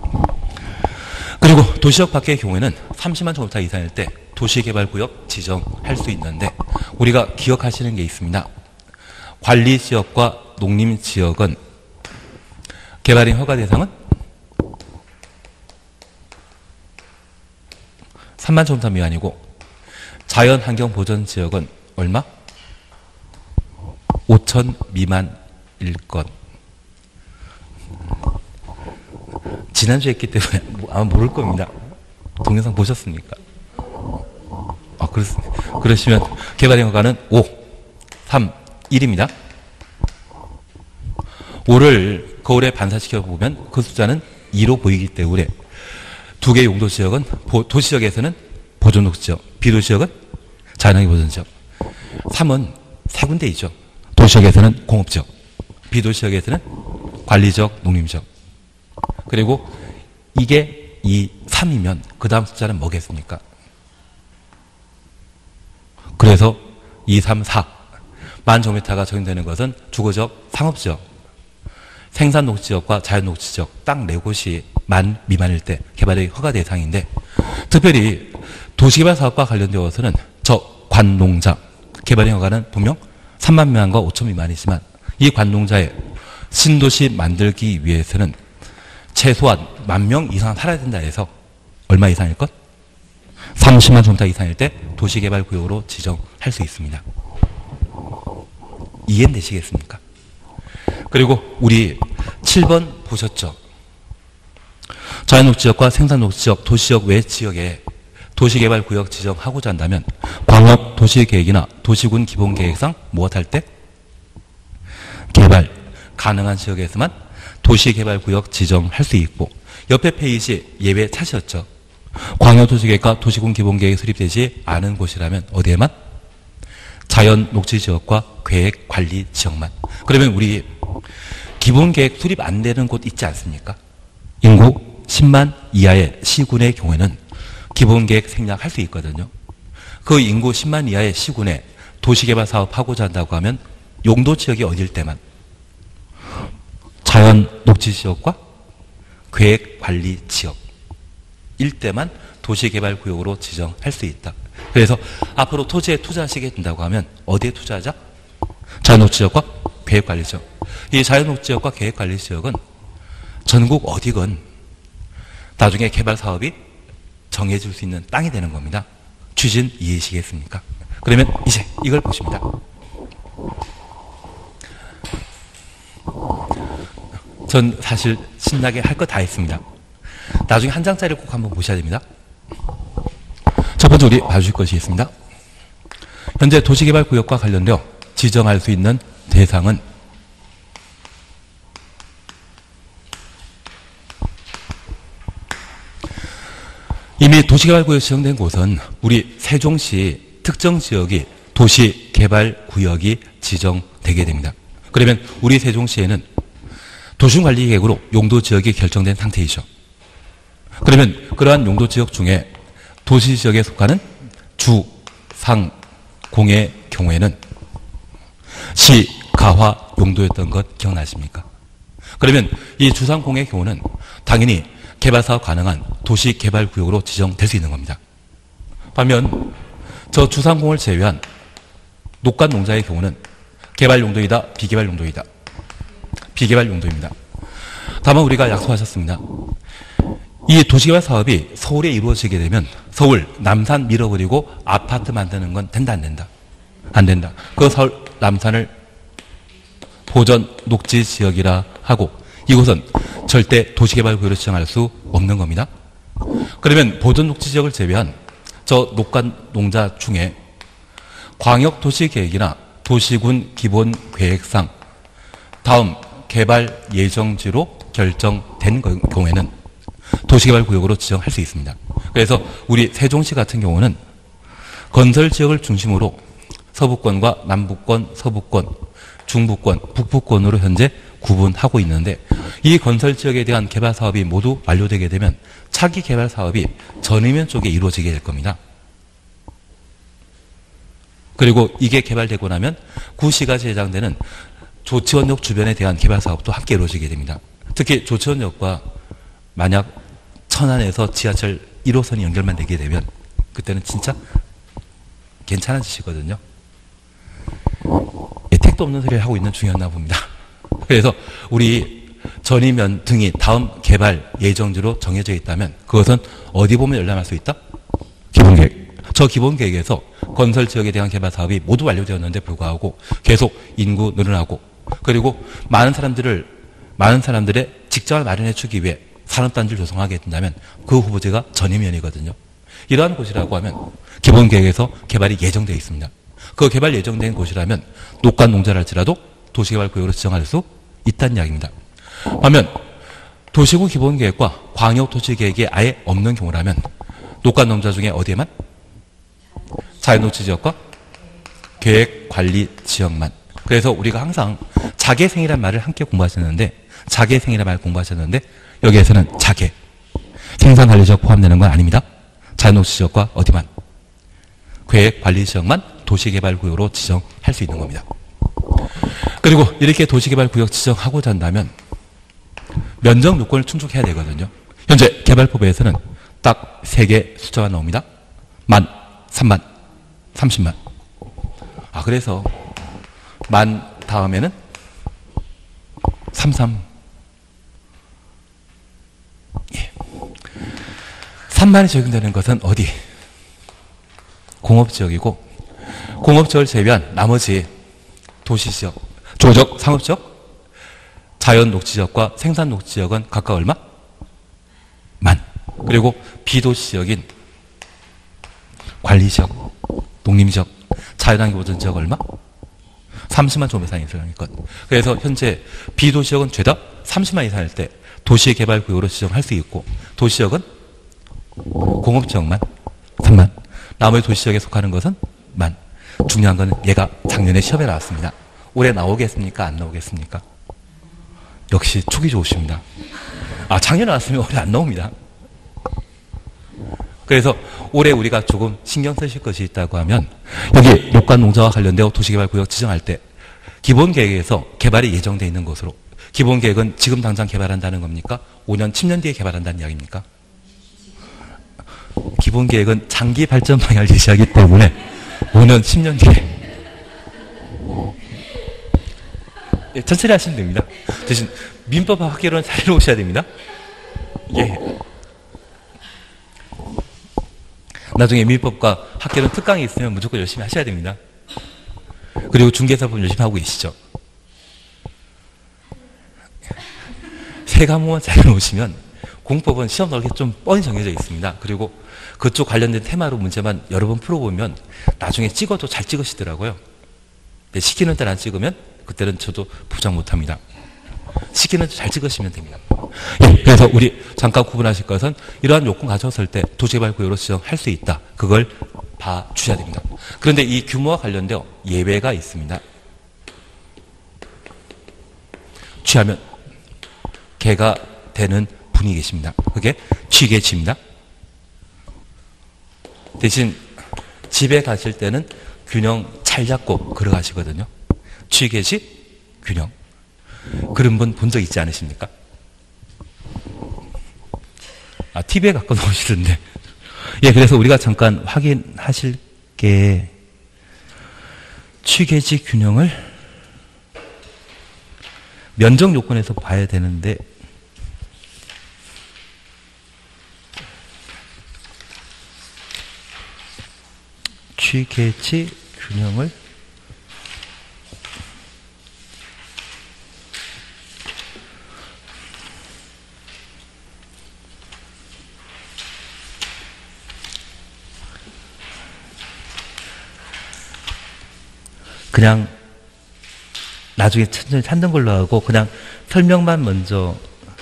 그리고 도시역 밖의 경우에는 30만 제곱미터 이상일 때 도시개발구역 지정할 수 있는데 우리가 기억하시는 게 있습니다. 관리지역과 농림지역은 개발인 허가 대상은 3만 제곱미터 미만이고 자연환경보전지역은 얼마? 5,000 미만일 것. 지난주에 했기 때문에 아마 모를 겁니다. 동영상 보셨습니까? 그러시면 개발인 허가는 5, 3, 1입니다. 5를 거울에 반사시켜 보면 그 숫자는 2로 보이기 때문에 두 개의 용도지역은 도시지역에서는 보존녹지역, 비도시지역은 자연환경보전지역. 3은 세 군데이죠. 도시지역에서는 공업지역, 비도시지역에서는 관리지역, 농림지역. 그리고 이게 2, 3이면 그 다음 숫자는 뭐겠습니까? 그래서 2, 3, 4. 10,000 제곱미터가 적용되는 것은 주거지역, 상업지역, 생산녹지역과 자연녹지역 딱 네 곳이 10,000 미만일 때 개발의 허가 대상인데 특별히 도시개발 사업과 관련되어서는 저 관농자 개발의 허가는 분명 3만 미만과 5천 미만이지만 이 관농자의 신도시 만들기 위해서는 최소한 10,000명 이상 살아야 된다 해서 얼마 이상일 것? 30만 제곱미터 이상일 때 도시개발구역으로 지정할 수 있습니다. 이해되시겠습니까? 그리고 우리 7번 보셨죠? 자연녹지역과 생산녹지역, 도시지역 외 지역에 도시개발구역 지정하고자 한다면 광업 도시계획이나 도시군 기본계획상 무엇할 때? 개발 가능한 지역에서만 도시개발구역 지정할 수 있고 옆에 페이지 예외 차시였죠. 광역도시계획과 도시군 기본계획이 수립되지 않은 곳이라면 어디에만? 자연녹지지역과 계획관리지역만. 그러면 우리 기본계획 수립 안 되는 곳 있지 않습니까? 인구 10만 이하의 시군의 경우에는 기본계획 생략할 수 있거든요. 그 인구 10만 이하의 시군에 도시개발 사업하고자 한다고 하면 용도지역이 어딜 때만? 자연녹지지역과 계획관리지역 일때만 도시개발구역으로 지정할 수 있다. 그래서 앞으로 토지에 투자하시게 된다고 하면 어디에 투자하자? 자연녹지지역과 계획관리지역. 이 자연녹지지역과 계획관리지역은 전국 어디건 나중에 개발 사업이 정해질 수 있는 땅이 되는 겁니다. 취진 이해시겠습니까? 그러면 이제 이걸 보십니다. 전 사실 신나게 할 거 다 했습니다. 나중에 한 장짜리를 꼭 한번 보셔야 됩니다. 첫 번째 우리 봐주실 것이 있습니다. 현재 도시개발구역과 관련되어 지정할 수 있는 대상은 이미 도시개발구역 지정된 곳은 우리 세종시 특정 지역이 도시개발구역이 지정되게 됩니다. 그러면 우리 세종시에는 도시관리계획으로 용도지역이 결정된 상태이죠. 그러면 그러한 용도지역 중에 도시지역에 속하는 주, 상, 공의 경우에는 시, 가화 용도였던 것 기억나십니까? 그러면 이 주상공의 경우는 당연히 개발사업 가능한 도시개발구역으로 지정될 수 있는 겁니다. 반면 저 주상공을 제외한 녹간농자의 경우는 개발용도이다, 비개발용도이다. 비개발용도입니다. 다만 우리가 약속하셨습니다. 이 도시개발 사업이 서울에 이루어지게 되면 서울 남산 밀어버리고 아파트 만드는 건 된다 안 된다? 안 된다. 그 서울 남산을 보전 녹지 지역이라 하고 이곳은 절대 도시개발구역으로 지정할 수 없는 겁니다. 그러면 보전 녹지 지역을 제외한 저 녹간 농자 중에 광역도시계획이나 도시군 기본계획상 다음 개발 예정지로 결정된 경우에는 도시개발구역으로 지정할 수 있습니다. 그래서 우리 세종시 같은 경우는 건설 지역을 중심으로 서부권과 남부권, 서부권, 중부권, 북부권으로 현재 구분하고 있는데 이 건설 지역에 대한 개발 사업이 모두 완료되게 되면 차기 개발 사업이 전이면 쪽에 이루어지게 될 겁니다. 그리고 이게 개발되고 나면 구시가 제장되는 조치원역 주변에 대한 개발 사업도 함께 이루어지게 됩니다. 특히 조치원역과 만약 천안에서 지하철 1호선이 연결만 되게 되면 그때는 진짜 괜찮은 짓이거든요. 택도 없는 소리를 하고 있는 중이었나 봅니다. 그래서 우리 전이면 등이 다음 개발 예정지로 정해져 있다면 그것은 어디 보면 열람할 수 있다? 기본계획. 저 기본계획에서 건설 지역에 대한 개발 사업이 모두 완료되었는데 불구하고 계속 인구 늘어나고 그리고 많은 사람들의 직장을 마련해 주기 위해 산업단지를 조성하게 된다면 그 후보지가 전이면이거든요. 이러한 곳이라고 하면 기본계획에서 개발이 예정되어 있습니다. 그 개발 예정된 곳이라면 녹간 농자랄지라도 도시개발구역으로 지정할 수 있다는 이야기입니다. 반면 도시구 기본계획과 광역도시계획이 아예 없는 경우라면 녹간 농자 중에 어디에만? 자연녹지지역과 계획관리지역만. 그래서 우리가 항상 자개생이란 말을 함께 공부하셨는데 자개생이란 말을 공부하셨는데 여기에서는 자개, 생산관리지역 포함되는 건 아닙니다. 자연녹지지역과 어디만? 계획관리지역만 도시개발구역으로 지정할 수 있는 겁니다. 그리고 이렇게 도시개발구역 지정하고자 한다면 면적 요건을 충족해야 되거든요. 현재 개발법에서는 딱 3개 숫자가 나옵니다. 10,000, 30,000, 30만. 그래서 10,000 다음에는 33. 예. 3만이 적용되는 것은 어디? 공업지역이고 공업지역을 제외한 나머지 도시지역, 조적, 상업지역, 자연녹지지역과 생산녹지지역은 각각 얼마? 10,000. 그리고 비도시지역인 관리지역, 농림지역, 자연환경보전지역 얼마? 30만 조금 이상 이상일 것. 그래서 현재 비도시지역은 죄다 30만 이상일 때 도시개발구역으로 지정할 수 있고 도시지역은 공업지역만 3만. 나머지 도시지역에 속하는 것은 10,000. 중요한 건 얘가 작년에 시험에 나왔습니다. 올해 나오겠습니까? 안 나오겠습니까? 역시 촉이 좋으십니다. 작년에 나왔으면 올해 안 나옵니다. 그래서 올해 우리가 조금 신경 쓰실 것이 있다고 하면 여기 녹간 농자와 관련되어 도시개발구역 지정할 때 기본계획에서 개발이 예정되어 있는 것으로 기본계획은 지금 당장 개발한다는 겁니까? 5년, 10년 뒤에 개발한다는 이야기입니까? 기본계획은 장기 발전 방향을 제시하기 때문에 5년, 10년 뒤에 천천히 하시면 됩니다. 대신 민법 학계론 잘 해오셔야 됩니다. 예. 나중에 민법과 학계론 특강이 있으면 무조건 열심히 하셔야 됩니다. 그리고 중개사법 열심히 하고 계시죠. 세 과목만 잘 놓으시면 공법은 시험 나올 게 좀 뻔히 정해져 있습니다. 그리고 그쪽 관련된 테마로 문제만 여러 번 풀어보면 나중에 찍어도 잘 찍으시더라고요. 근데 시키는 때는 안 찍으면 그때는 저도 보장 못합니다. 시키는 때 잘 찍으시면 됩니다. 예, 그래서 우리 잠깐 구분하실 것은 이러한 요건 가졌을 때 도시개발구역으로 지정할 수 있다. 그걸 봐주셔야 됩니다. 그런데 이 규모와 관련되어 예외가 있습니다. 취하면 개가 되는 분이 계십니다. 그게 취계지입니다. 대신 집에 가실 때는 균형 잘 잡고 걸어가시거든요. 취계지, 균형. 그런 분 본 적 있지 않으십니까? TV에 갖고 나오시던데. 예, 그래서 우리가 잠깐 확인하실 게 취계지 균형을 면적 요건에서 봐야 되는데 취계치 균형을 그냥 나중에 천천히 찾는 걸로 하고 그냥 설명만 먼저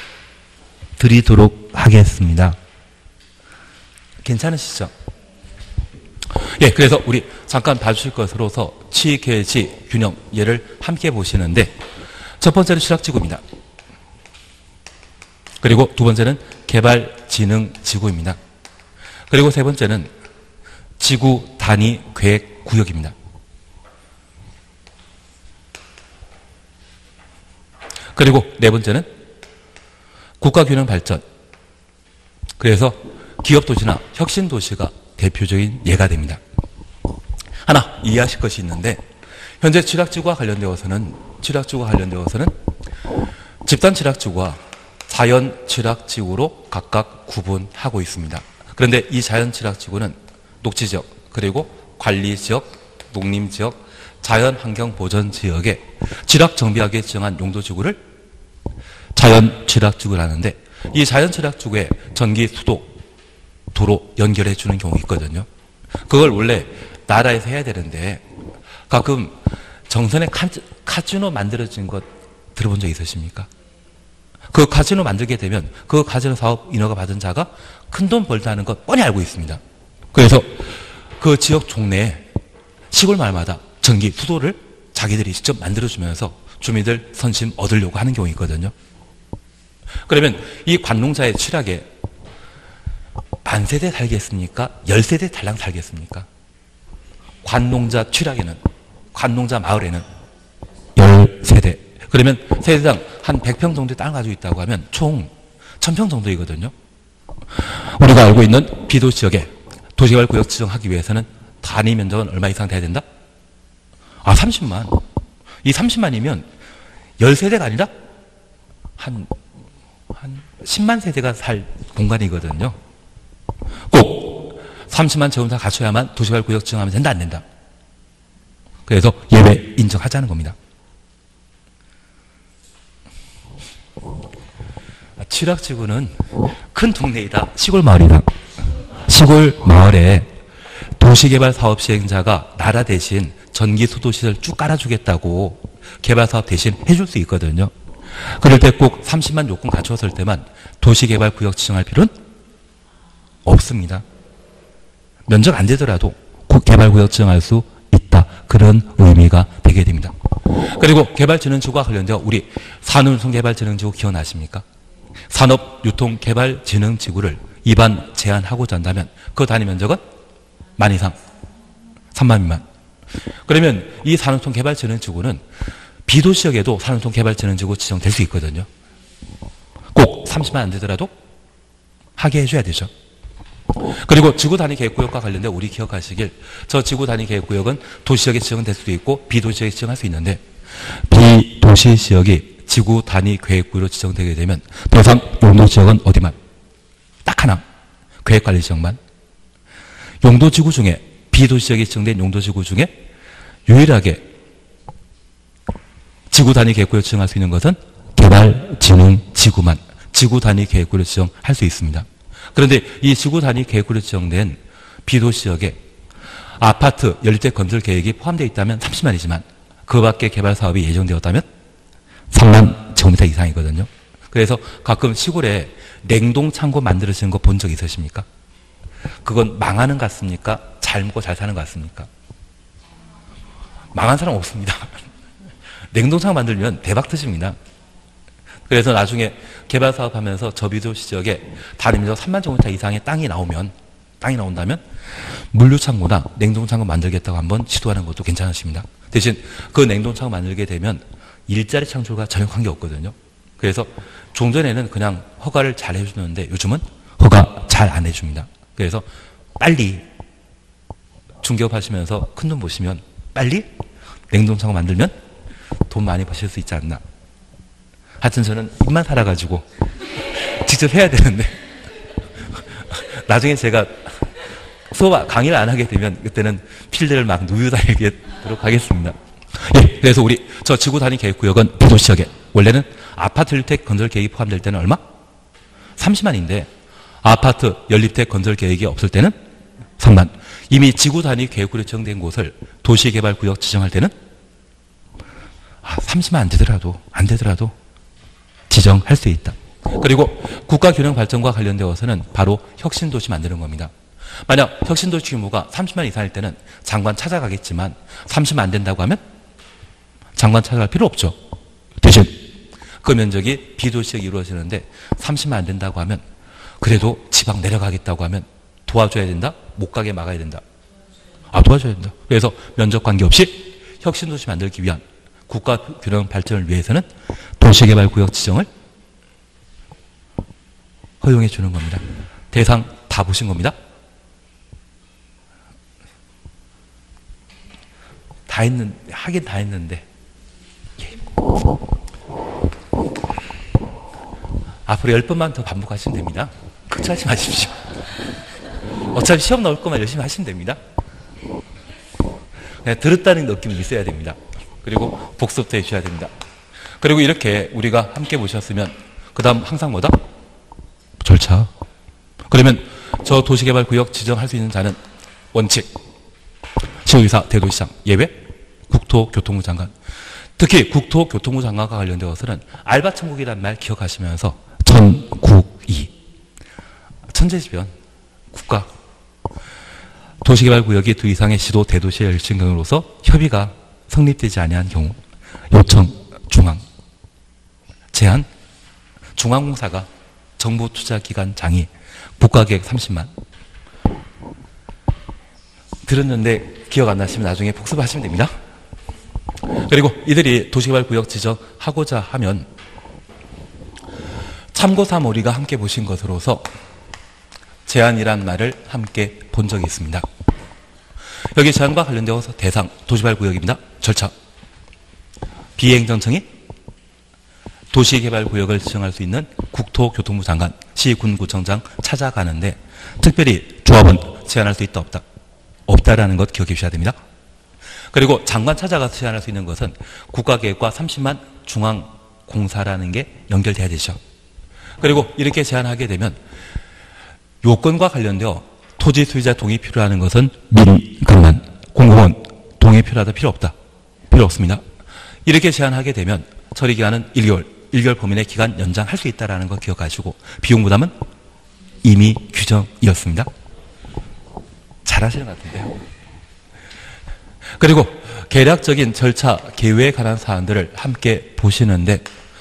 드리도록 하겠습니다. 괜찮으시죠? 예, 그래서 우리 잠깐 봐주실 것으로서 취계치 균형 얘를 함께 보시는데 첫 번째는 취락지구입니다. 그리고 두 번째는 개발진흥지구입니다. 그리고 세 번째는 지구 단위 계획 구역입니다. 그리고 네 번째는 국가균형 발전. 그래서 기업도시나 혁신도시가 대표적인 예가 됩니다. 하나 이해하실 것이 있는데 현재 취락지구와 관련되어서는 집단 취락지구와 자연 취락지구로 각각 구분하고 있습니다. 그런데 이 자연 취락지구는 녹지지역 그리고 관리지역, 농림지역, 자연환경보전지역에 취락정비하게 지정한 용도지구를 자연 취락지구를 하는데 이 자연 취락지구에 전기, 수도, 도로 연결해 주는 경우가 있거든요. 그걸 원래 나라에서 해야 되는데 가끔 정선에 카지노 만들어진 것 들어본 적 있으십니까? 그 카지노 만들게 되면 그 카지노 사업 인허가 받은 자가 큰돈 벌다는 것 뻔히 알고 있습니다. 그래서 그 지역 종래에 시골 마을마다 전기, 수도를 자기들이 직접 만들어주면서 주민들 선심 얻으려고 하는 경우가 있거든요. 그러면 이 관농자의 취락에 만세대 살겠습니까? 10세대 달랑 살겠습니까? 관농자 취락에는, 관농자 마을에는 10세대. 그러면 세대당 한 100평 정도의 땅을 가지고 있다고 하면 총 1000평 정도이거든요. 우리가 알고 있는 비도시지역에 도시개발구역 지정하기 위해서는 단위 면적은 얼마 이상 돼야 된다? 30만. 이 30만이면 10세대가 아니라 한 10만 세대가 살 공간이거든요. 꼭 30만 재원사 갖춰야만 도시개발구역 지정하면 된다, 안 된다? 그래서 예외 인정하자는 겁니다. 취락지구는 큰 동네이다, 시골 마을이다. 시골 마을에 도시개발 사업 시행자가 나라 대신 전기, 수도 시설 쭉 깔아주겠다고 개발 사업 대신 해줄 수 있거든요. 그럴 때 꼭 30만 요건 갖췄을 때만 도시개발 구역 지정할 필요는 없습니다. 면적 안 되더라도 개발 구역 지정할 수 있다. 그런 의미가 되게 됩니다. 그리고 개발진흥지구와 관련되어 우리 산업유통개발진흥지구 기억나십니까? 산업유통개발진흥지구를 입안 제한하고자 한다면 그 단위 면적은 10,000 이상, 3만 미만. 그러면 이 산업유통개발진흥지구는 비도시역에도 산업유통개발진흥지구 지정될 수 있거든요. 꼭 30만 안 되더라도 하게 해줘야 되죠. 그리고 지구단위계획구역과 관련된 우리 기억하시길 저 지구단위계획구역은 도시지역에 지정될 수도 있고 비도시지역에 지정할 수 있는데 비도시지역이 지구단위계획구역으로 지정되게 되면 더 이상 용도지역은 어디만? 딱 하나. 계획관리지역만. 용도지구 중에 비도시지역에 지정된 용도지구 중에 유일하게 지구단위계획구역 지정할 수 있는 것은 개발진흥지구만 지구단위계획구를 지정할 수 있습니다. 그런데 이 지구단위계획구로 지정된 비도시지역에 아파트 연립대 건설 계획이 포함되어 있다면 30만이지만 그 밖에 개발 사업이 예정되었다면 3만 제곱미터 이상이거든요. 그래서 가끔 시골에 냉동창고 만들어지는 거 본 적 있으십니까? 그건 망하는 것 같습니까? 잘 먹고 잘 사는 것 같습니까? 망한 사람 없습니다. 냉동창고 만들면 대박 터집니다. 그래서 나중에 개발 사업하면서 저비도시 지역에 단위면적 3만 제곱미터 이상의 땅이 나온다면 물류창고나 냉동창고 만들겠다고 한번 시도하는 것도 괜찮으십니다. 대신 그 냉동창고 만들게 되면 일자리 창출과 전혀 관계없거든요. 그래서 종전에는 그냥 허가를 잘 해주는데 요즘은 허가 잘 안 해줍니다. 그래서 빨리 중개업 하시면서 큰돈 보시면 빨리 냉동창고 만들면 돈 많이 버실 수 있지 않나. 하여튼 저는 입만 살아가지고 직접 해야 되는데 나중에 제가 수업 강의를 안 하게 되면 그때는 필드를 막 누유 다니도록 하겠습니다. 예, 그래서 저 지구 단위 계획구역은 대도시역에 원래는 아파트 주택 건설 계획이 포함될 때는 얼마? 30만인데 아파트 연립택 건설 계획이 없을 때는 3만. 이미 지구 단위 계획구로 지정된 곳을 도시개발구역 지정할 때는 30만 안 되더라도 지정할 수 있다. 그리고 국가균형 발전과 관련되어서는 바로 혁신도시 만드는 겁니다. 만약 혁신도시 규모가 30만 이상일 때는 장관 찾아가겠지만 30만 안 된다고 하면 장관 찾아갈 필요 없죠. 대신 그 면적이 비도시역이 이루어지는데 30만 안 된다고 하면 그래도 지방 내려가겠다고 하면 도와줘야 된다? 못 가게 막아야 된다? 도와줘야 된다. 그래서 면적 관계없이 혁신도시 만들기 위한 국가균형 발전을 위해서는 도시개발구역 지정을 허용해 주는 겁니다. 대상 다 보신 겁니다. 하긴 다 했는데 앞으로 10번만 더 반복하시면 됩니다. 걱정하지 마십시오. 어차피 시험 나올 거만 열심히 하시면 됩니다. 그냥 들었다는 느낌이 있어야 됩니다. 그리고 복습도 해주셔야 됩니다. 그리고 이렇게 우리가 함께 보셨으면 그 다음 항상 뭐다? 절차. 그러면 저 도시개발구역 지정할 수 있는 자는 원칙, 시의사, 대도시장, 예외, 국토교통부 장관. 특히 국토교통부 장관과 관련되어서는 알바천국이라는 말 기억하시면서 천국이 천재지변 국가 도시개발구역이 두 이상의 시도 대도시에 열린 경우로서 협의가 성립되지 아니한 경우 요청 중앙 제한 중앙공사가 정부 투자기관 장이 국가계획 30만 들었는데 기억 안 나시면 나중에 복습하시면 됩니다. 그리고 이들이 도시개발구역 지정하고자 하면 참고삼 우리가 함께 보신 것으로서 제한이란 말을 함께 본 적이 있습니다. 여기 제한과 관련되어서 대상 도시개발구역입니다. 절차 비행정청이 도시개발구역을 지정할 수 있는 국토교통부 장관, 시군구청장 찾아가는데 특별히 조합은 제한할 수 있다 없다? 없다라는 것 기억해 주셔야 됩니다. 그리고 장관 찾아가서 제한할 수 있는 것은 국가계획과 30만 중앙공사라는 게 연결돼야 되죠. 그리고 이렇게 제한하게 되면 요건과 관련되어 토지 소유자 동의 필요하는 것은 민간만 공공은 동의 필요하다 필요 없다? 필요 없습니다. 이렇게 제한하게 되면 처리기간은 1개월 범위 내 기간 연장할 수 있다는 거 기억하시고 비용 부담은 이미 규정이었습니다. 잘하시는 것 같은데요. 그리고 계략적인 절차 계획에 관한 사안들을 함께 보시는데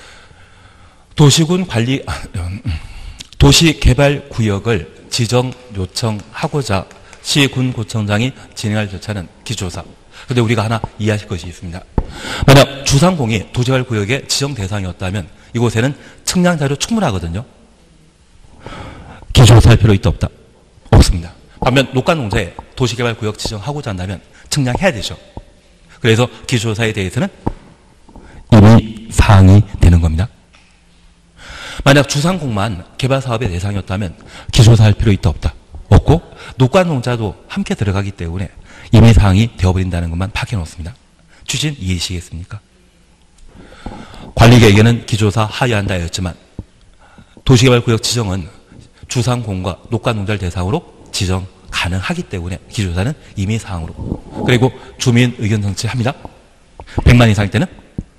도시개발구역을 지정 요청하고자 시군구청장이 진행할 절차는 기초조사. 그런데 우리가 하나 이해하실 것이 있습니다. 만약 주상공이 도시개발구역의 지정 대상이었다면 이곳에는 측량자료 충분하거든요. 기초조사할 필요 있다 없다? 없습니다. 반면 녹간농자에 도시개발구역 지정하고자 한다면 측량해야 되죠. 그래서 기초조사에 대해서는 이미 사항이 되는 겁니다. 만약 주상공만 개발사업의 대상이었다면 기초조사할 필요 있다 없다? 없고 녹간농자도 함께 들어가기 때문에 이미 사항이 되어버린다는 것만 파악해놓습니다. 취진 이해하시겠습니까? 관리계획에는 기초조사 하야한다였지만 도시개발구역 지정은 주상공과 녹간농자를 대상으로 지정 가능하기 때문에 기초조사는 이미 사항으로. 그리고 주민 의견 정치합니다. 100만 이상일 때는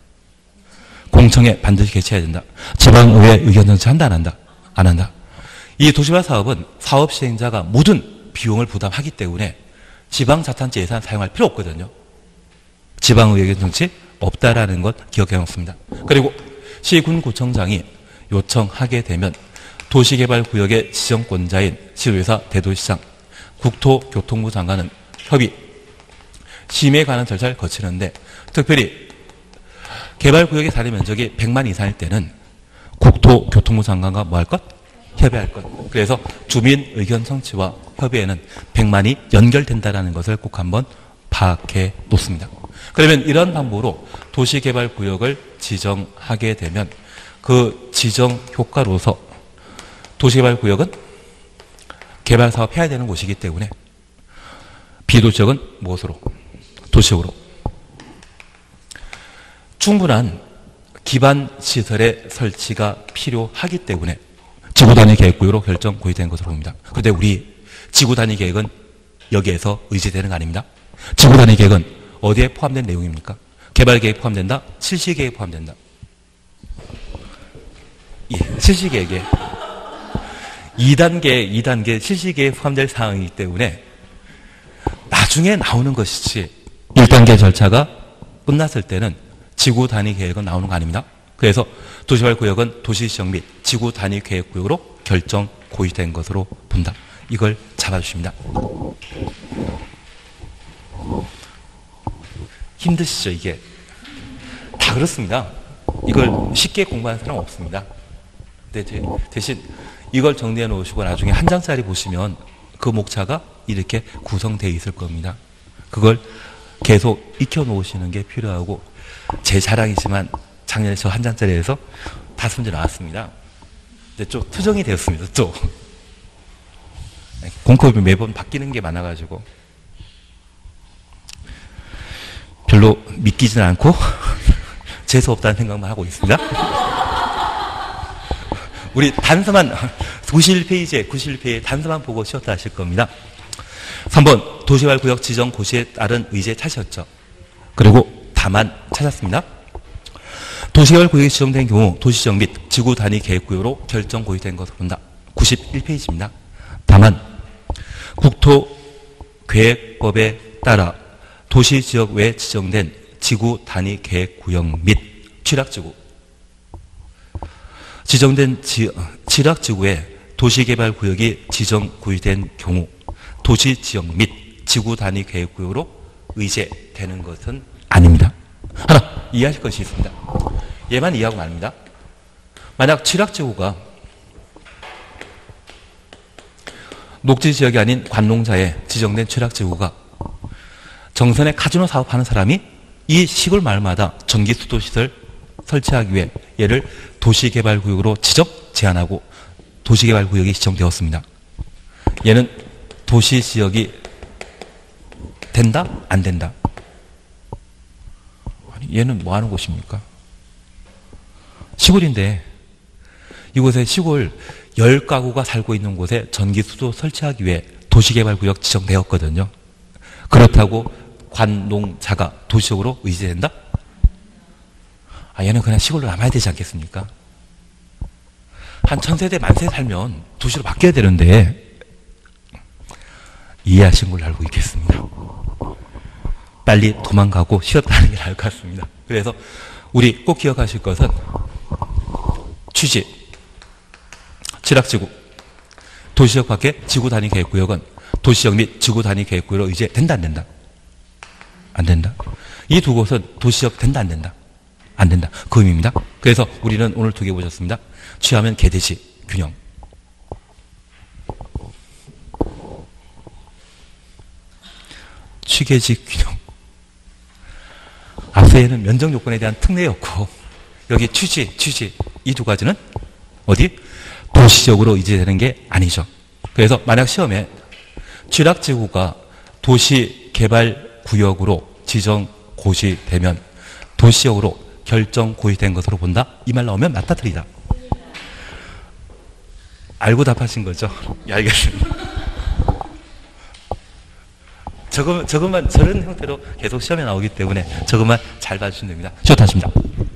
공청회 반드시 개최해야 된다. 지방의회 의견 정치한다 안 한다? 안 한다. 이 도시개발 사업은 사업 시행자가 모든 비용을 부담하기 때문에 지방자탄재 예산 사용할 필요 없거든요. 지방의회 의견 정치 없다라는 것 기억해 놓습니다. 그리고 시군구청장이 요청하게 되면 도시개발구역의 지정권자인 시도지사, 대도시장, 국토교통부 장관은 협의, 심의에 관한 절차를 거치는데 특별히 개발구역의 사례 면적이 100만 이상일 때는 국토교통부 장관과 뭐 할 것? 협의할 것. 그래서 주민 의견 청취와 협의에는 100만이 연결된다는 것을 꼭 한번 파악해 놓습니다. 그러면 이런 방법으로 도시개발구역을 지정하게 되면 그 지정 효과로서 도시개발구역은 개발사업 해야 되는 곳이기 때문에 비도시역은 무엇으로? 도시역으로. 충분한 기반 시설의 설치가 필요하기 때문에 지구 단위 계획구역으로 결정 고의된 것으로 봅니다. 그런데 우리 지구 단위 계획은 여기에서 의지되는 거 아닙니다. 지구 단위 계획은 어디에 포함된 내용입니까? 개발 계획 포함된다? 실시 계획 포함된다? 예, 실시 계획에 2단계 실시 계획 포함될 사항이기 때문에 나중에 나오는 것이지 1단계 절차가 끝났을 때는 지구 단위 계획은 나오는 거 아닙니다. 그래서 도시개발구역은 도시지역 및 지구 단위 계획구역으로 결정 고의된 것으로 본다. 이걸 잡아주십니다. 힘드시죠, 이게? 다 그렇습니다. 이걸 쉽게 공부하는 사람 없습니다. 근데 대신 이걸 정리해 놓으시고 나중에 한 장짜리 보시면 그 목차가 이렇게 구성되어 있을 겁니다. 그걸 계속 익혀 놓으시는 게 필요하고, 제 자랑이지만 작년에 저 한 장짜리에서 5문제 나왔습니다. 근데 좀 투정이 되었습니다, 또. 공법이 매번 바뀌는 게 많아가지고 별로 믿기지는 않고 재수없다는 생각만 하고 있습니다. 우리 단서만 91페이지에 단서만 보고 쉬었다 하실 겁니다. 3번 도시개발구역 지정 고시에 따른 의제 찾으셨죠. 그리고 다만 찾았습니다. 도시개발구역이 지정된 경우 도시지역 및 지구 단위 계획구역으로 결정 고의된 것으로 본다. 91페이지입니다. 다만 국토계획법에 따라 도시지역 외 지정된 지구 단위 계획구역 및 취락지구, 지정된 취락지구에 도시개발구역이 지정 고의된 경우 도시지역 및 지구 단위 계획구역으로 의제되는 것은 아닙니다. 하나 이해하실 것이 있습니다. 얘만 이해하고 말입니다. 만약 취락지구가 녹지지역이 아닌 관농자에 지정된 취락지구가 정선에 카지노 사업하는 사람이 이 시골 마을마다 전기수도시설 설치하기 위해 얘를 도시개발구역으로 제한하고 도시개발구역이 지정되었습니다. 얘는 도시지역이 된다? 안 된다? 아니, 얘는 뭐 하는 곳입니까? 시골인데 이곳에 시골 10가구가 살고 있는 곳에 전기수도 설치하기 위해 도시개발구역 지정되었거든요. 그렇다고 관농자가 도시적으로 의지된다? 얘는 그냥 시골로 남아야 되지 않겠습니까? 한 1000세대 만세 살면 도시로 바뀌어야 되는데 이해하신 걸로 알고 있겠습니다. 빨리 도망가고 쉬었다는 게 나을 것 같습니다. 그래서 우리 꼭 기억하실 것은 취지, 취락지구, 도시지역 밖에 지구 단위 계획구역은 도시지역 및 지구 단위 계획구역으로 의제된다, 안 된다? 안 된다. 이 두 곳은 도시지역 된다, 안 된다? 안 된다. 그 의미입니다. 그래서 우리는 오늘 2개 보셨습니다. 취하면 개대시, 균형. 취계지, 균형. 앞서에는 면적 요건에 대한 특례였고, 여기 취지 이 두 가지는 어디? 도시적으로 의제되는 게 아니죠. 그래서 만약 시험에 취락지구가 도시개발구역으로 지정 고시되면 도시적으로 결정 고의된 것으로 본다? 이 말 나오면 맞다 틀리다? 알고 답하신 거죠? 예, 알겠습니다. 저런 형태로 계속 시험에 나오기 때문에 저것만 잘 봐주시면 됩니다. 쉬었다 하십니다.